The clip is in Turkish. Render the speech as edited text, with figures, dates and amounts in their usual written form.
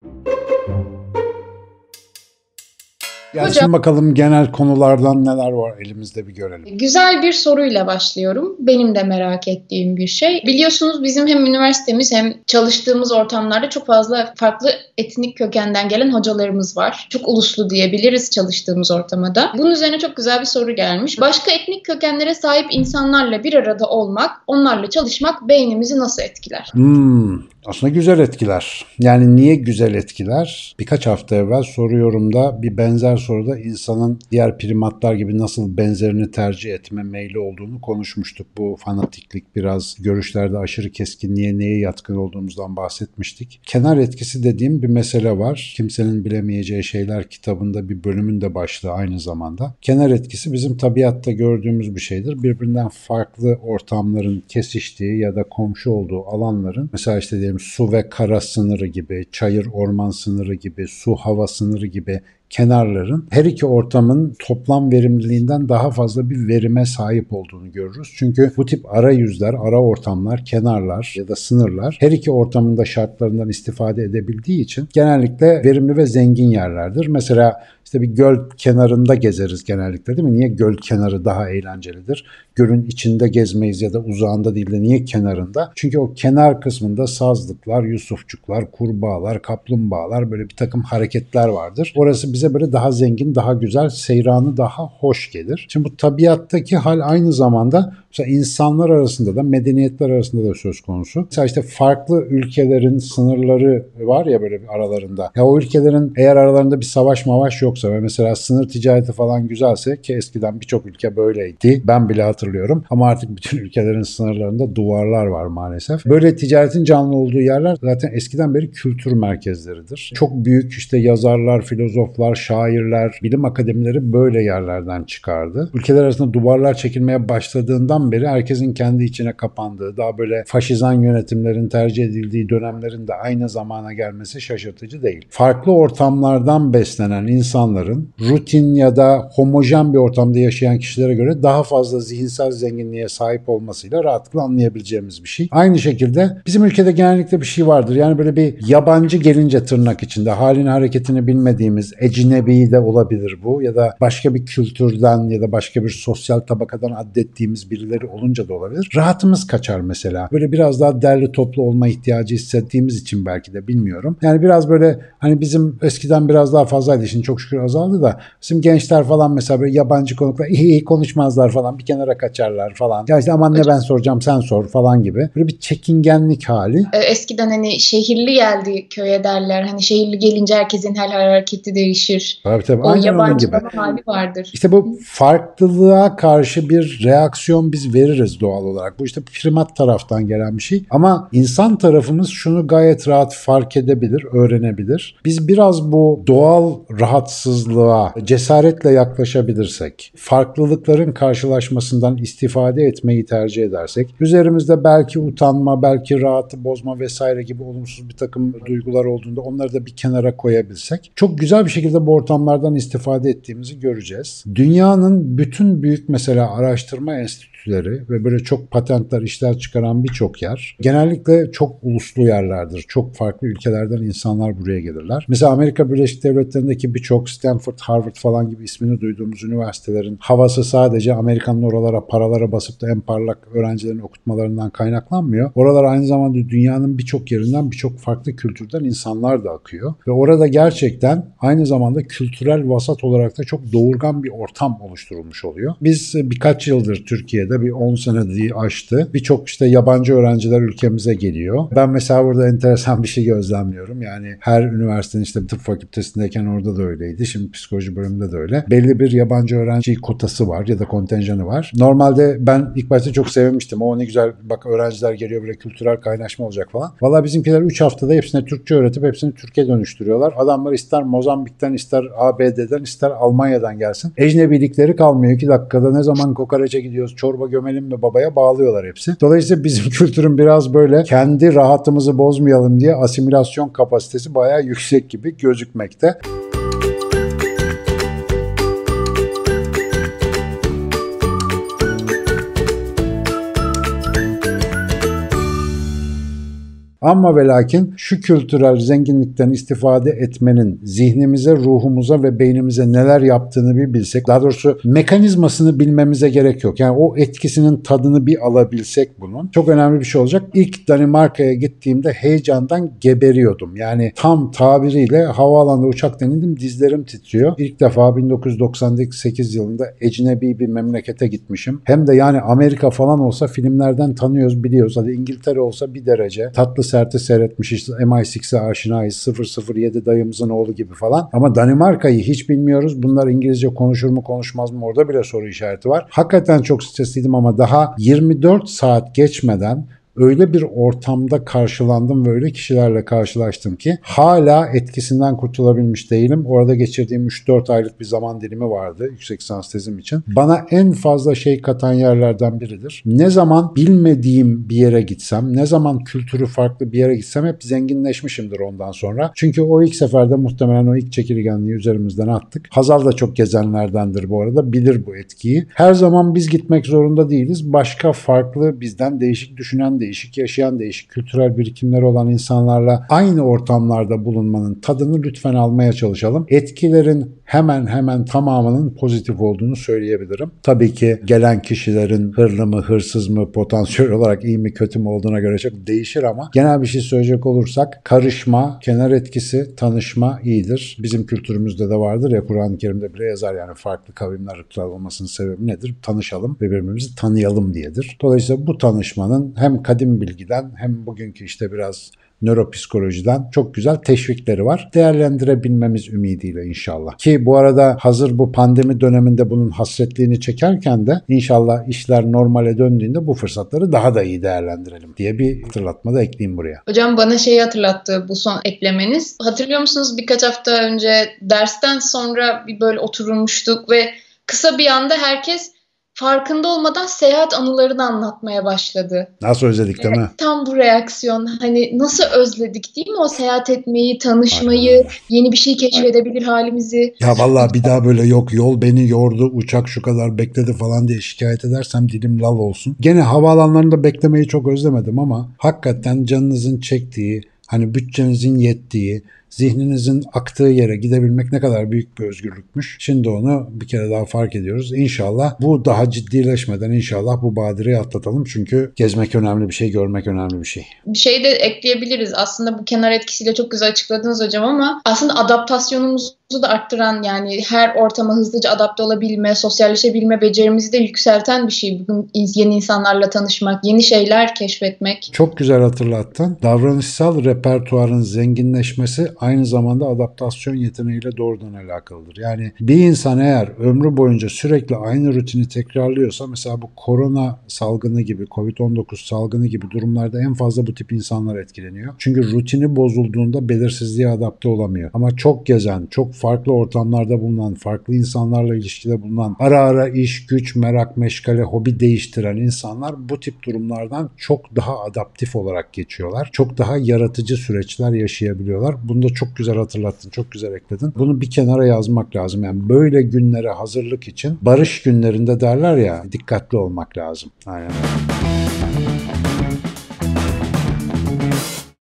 Gelsin bakalım genel konulardan neler var elimizde bir görelim. Güzel bir soruyla başlıyorum. Benim de merak ettiğim bir şey. Biliyorsunuz bizim hem üniversitemiz hem çalıştığımız ortamlarda çok fazla farklı etnik kökenden gelen hocalarımız var. Çok uluslu diyebiliriz çalıştığımız ortamda. Bunun üzerine çok güzel bir soru gelmiş. Başka etnik kökenlere sahip insanlarla bir arada olmak, onlarla çalışmak beynimizi nasıl etkiler? Aslında güzel etkiler. Yani niye güzel etkiler? Birkaç hafta evvel soru yorumda bir benzer soruda insanın diğer primatlar gibi nasıl benzerini tercih etme meyli olduğunu konuşmuştuk. Bu fanatiklik biraz görüşlerde aşırı keskinliğe neye yatkın olduğumuzdan bahsetmiştik. Kenar etkisi dediğim bir mesele var. Kimsenin bilemeyeceği şeyler kitabında bir bölümün de başlığı aynı zamanda. Kenar etkisi bizim tabiatta gördüğümüz bir şeydir. Birbirinden farklı ortamların kesiştiği ya da komşu olduğu alanların mesela işte diyelim su ve kara sınırı gibi, çayır orman sınırı gibi, su hava sınırı gibi kenarların her iki ortamın toplam verimliliğinden daha fazla bir verime sahip olduğunu görürüz. Çünkü bu tip arayüzler, ara ortamlar, kenarlar ya da sınırlar her iki ortamın da şartlarından istifade edebildiği için genellikle verimli ve zengin yerlerdir. Mesela işte bir göl kenarında gezeriz genellikle değil mi? Niye göl kenarı daha eğlencelidir? Gölün içinde gezmeyiz ya da uzağında değil de niye kenarında? Çünkü o kenar kısmında sazlıklar, yusufçuklar, kurbağalar, kaplumbağalar böyle bir takım hareketler vardır. Orası bize böyle daha zengin, daha güzel, seyranı daha hoş gelir. Şimdi bu tabiattaki hal aynı zamanda mesela insanlar arasında da, medeniyetler arasında da söz konusu. Mesela işte farklı ülkelerin sınırları var ya böyle bir aralarında. Ya o ülkelerin eğer aralarında bir savaş mavaş yoksa ve mesela sınır ticareti falan güzelse ki eskiden birçok ülke böyleydi. Ben bile hatırlıyorum. Ama artık bütün ülkelerin sınırlarında duvarlar var maalesef. Böyle ticaretin canlı olduğu yerler zaten eskiden beri kültür merkezleridir. Çok büyük işte yazarlar, filozoflar, şairler, bilim akademileri böyle yerlerden çıkardı. Ülkeler arasında duvarlar çekilmeye başladığından beri herkesin kendi içine kapandığı, daha böyle faşizan yönetimlerin tercih edildiği dönemlerin de aynı zamana gelmesi şaşırtıcı değil. Farklı ortamlardan beslenen insanların rutin ya da homojen bir ortamda yaşayan kişilere göre daha fazla zihinsel zenginliğe sahip olmasıyla rahatlıkla anlayabileceğimiz bir şey. Aynı şekilde bizim ülkede genellikle bir şey vardır. Yani böyle bir yabancı gelince tırnak içinde halini hareketini bilmediğimiz ecnebi de olabilir bu ya da başka bir kültürden ya da başka bir sosyal tabakadan addettiğimiz birileri olunca da olabilir. Rahatımız kaçar mesela. Böyle biraz daha derli toplu olma ihtiyacı hissettiğimiz için belki de bilmiyorum. Yani biraz böyle hani bizim eskiden biraz daha fazlaydı. Şimdi çok şükür azaldı da bizim gençler falan mesela böyle yabancı konuklar iyi konuşmazlar falan bir kenara kaçarlar falan. Ya işte aman ne ben soracağım sen sor falan gibi. Böyle bir çekingenlik hali. Eskiden hani şehirli geldi köye derler. Hani şehirli gelince herkesin hal hareketi değişir. Tabii O aynen onun gibi. yabancılama hali vardır. İşte bu farklılığa karşı bir reaksiyon biz veririz doğal olarak. Bu işte primat taraftan gelen bir şey. Ama insan tarafımız şunu gayet rahat fark edebilir, öğrenebilir. Biz biraz bu doğal rahatsızlığa cesaretle yaklaşabilirsek, farklılıkların karşılaşmasından istifade etmeyi tercih edersek, üzerimizde belki utanma, belki rahatı bozma vesaire gibi olumsuz bir takım duygular olduğunda onları da bir kenara koyabilsek, çok güzel bir şekilde bu ortamlardan istifade ettiğimizi göreceğiz. Dünyanın bütün büyük mesela araştırma enstitüleri ve böyle çok patentler, işler çıkaran birçok yer genellikle çok uluslu yerlerdir. Çok farklı ülkelerden insanlar buraya gelirler. Mesela Amerika Birleşik Devletleri'ndeki birçok Stanford, Harvard falan gibi ismini duyduğumuz üniversitelerin havası sadece Amerikan'ın oralara paralara basıp da en parlak öğrencilerin okutmalarından kaynaklanmıyor. Oralar aynı zamanda dünyanın birçok yerinden birçok farklı kültürden insanlar da akıyor. Ve orada gerçekten aynı zamanda kültürel vasat olarak da çok doğurgan bir ortam oluşturulmuş oluyor. Biz birkaç yıldır Türkiye'de bir 10 seneyi aştı. Birçok işte yabancı öğrenciler ülkemize geliyor. Ben mesela burada enteresan bir şey gözlemliyorum. Yani her üniversitenin işte tıp fakültesindeyken orada da öyleydi. Şimdi psikoloji bölümünde de öyle. Belli bir yabancı öğrenci kotası var ya da kontenjanı var. Normalde ben ilk başta çok sevmiştim. O ne güzel bak öğrenciler geliyor böyle kültürel kaynaşma olacak falan. Valla bizimkiler 3 haftada hepsine Türkçe öğretip hepsini Türkiye dönüştürüyorlar. Adamlar ister Mozambik'ten ister ABD'den ister Almanya'dan gelsin. Ecnebilikleri kalmıyor. 2 dakikada ne zaman kokoreçe gidiyoruz çorba gömelim mi babaya bağlıyorlar hepsi. Dolayısıyla bizim kültürün biraz böyle kendi rahatımızı bozmayalım diye asimilasyon kapasitesi bayağı yüksek gibi gözükmekte. Ama ve lakin şu kültürel zenginlikten istifade etmenin zihnimize, ruhumuza ve beynimize neler yaptığını bir bilsek, daha doğrusu mekanizmasını bilmemize gerek yok. Yani o etkisinin tadını bir alabilsek bunun çok önemli bir şey olacak. İlk Danimarka'ya gittiğimde heyecandan geberiyordum. Yani tam tabiriyle havaalanında uçaktan indim, dizlerim titriyor. İlk defa 1998 yılında ecnebi bir memlekete gitmişim. Hem de yani Amerika falan olsa filmlerden tanıyoruz, biliyoruz. Hadi İngiltere olsa bir derece. Tatlı serti seyretmişiz. MI6'e aşinayız. 007 dayımızın oğlu gibi falan. Ama Danimarka'yı hiç bilmiyoruz. Bunlar İngilizce konuşur mu konuşmaz mı? Orada bile soru işareti var. Hakikaten çok stresliydim ama daha 24 saat geçmeden öyle bir ortamda karşılandım ve öyle kişilerle karşılaştım ki hala etkisinden kurtulabilmiş değilim. Orada geçirdiğim 3-4 aylık bir zaman dilimi vardı yüksek lisans tezim için. Bana en fazla şey katan yerlerden biridir. Ne zaman bilmediğim bir yere gitsem, ne zaman kültürü farklı bir yere gitsem hep zenginleşmişimdir ondan sonra. Çünkü o ilk seferde muhtemelen o ilk çekirgenliği üzerimizden attık. Hazal da çok gezenlerdendir bu arada. Bilir bu etkiyi. Her zaman biz gitmek zorunda değiliz. Başka farklı, bizden değişik düşünen, değişik yaşayan, değişik kültürel birikimleri olan insanlarla aynı ortamlarda bulunmanın tadını lütfen almaya çalışalım. Etkilerin hemen tamamının pozitif olduğunu söyleyebilirim. Tabii ki gelen kişilerin hırlı mı, hırsız mı, potansiyel olarak iyi mi, kötü mü olduğuna göre çok değişir ama genel bir şey söyleyecek olursak karışma, kenar etkisi, tanışma iyidir. Bizim kültürümüzde de vardır ya, Kur'an-ı Kerim'de bile yazar yani farklı kavimler, ırklar olmasının sebebi nedir? Tanışalım, birbirimizi tanıyalım diyedir. Dolayısıyla bu tanışmanın hem kadim bilgiden hem bugünkü işte biraz nöropsikolojiden çok güzel teşvikleri var. Değerlendirebilmemiz ümidiyle inşallah. Ki bu arada hazır bu pandemi döneminde bunun hasretliğini çekerken de inşallah işler normale döndüğünde bu fırsatları daha da iyi değerlendirelim diye bir hatırlatma da ekleyeyim buraya. Hocam bana şeyi hatırlattı bu son eklemeniz. Hatırlıyor musunuz, birkaç hafta önce dersten sonra bir böyle oturmuştuk ve kısa bir anda herkes farkında olmadan seyahat anılarını anlatmaya başladı. Nasıl özledik değil mi? Tam bu reaksiyon, hani nasıl özledik değil mi o seyahat etmeyi, tanışmayı, yeni bir şey keşfedebilir halimizi. Ya vallahi bir daha böyle yok yol beni yordu, uçak şu kadar bekledi falan diye şikayet edersem dilim lal olsun. Gene havaalanlarında beklemeyi çok özlemedim ama hakikaten canınızın çektiği, hani bütçenizin yettiği, zihninizin aktığı yere gidebilmek ne kadar büyük bir özgürlükmüş. Şimdi onu bir kere daha fark ediyoruz. İnşallah bu daha ciddileşmeden inşallah bu badireyi atlatalım. Çünkü gezmek önemli bir şey, görmek önemli bir şey. Bir şey de ekleyebiliriz. Aslında bu kenar etkisiyle çok güzel açıkladınız hocam ama aslında adaptasyonumuzu da arttıran, yani her ortama hızlıca adapte olabilme, sosyalleşebilme becerimizi de yükselten bir şey. Bugün yeni insanlarla tanışmak, yeni şeyler keşfetmek. Çok güzel hatırlattın. Davranışsal repertuarın zenginleşmesi aynı zamanda adaptasyon yeteneğiyle doğrudan alakalıdır. Yani bir insan eğer ömrü boyunca sürekli aynı rutini tekrarlıyorsa, mesela bu korona salgını gibi, Covid-19 salgını gibi durumlarda en fazla bu tip insanlar etkileniyor. Çünkü rutini bozulduğunda belirsizliğe adapte olamıyor. Ama çok gezen, çok farklı ortamlarda bulunan, farklı insanlarla ilişkide bulunan, ara ara iş, güç, merak, meşgale, hobi değiştiren insanlar bu tip durumlardan çok daha adaptif olarak geçiyorlar. Çok daha yaratıcı süreçler yaşayabiliyorlar. Bunu da çok güzel hatırlattın, çok güzel ekledin. Bunu bir kenara yazmak lazım. Yani böyle günlere hazırlık için barış günlerinde derler ya, dikkatli olmak lazım. Aynen.